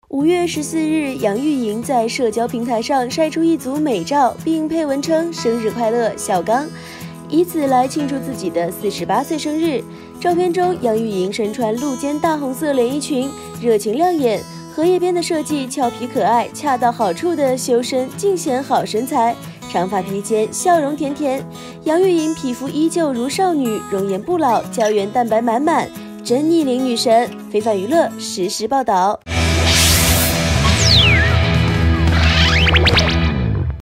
5月14日，杨钰莹在社交平台上晒出一组美照，并配文称生日快乐小刚，以此来庆祝自己的48岁生日。照片中，杨钰莹身穿露肩大红色连衣裙，热情亮眼，荷叶边的设计俏皮可爱，恰到好处的修身尽显好身材，长发披肩，笑容甜甜。杨钰莹皮肤依旧如少女，容颜不老，胶原蛋白满满，真逆龄女神。非凡娱乐实时报道。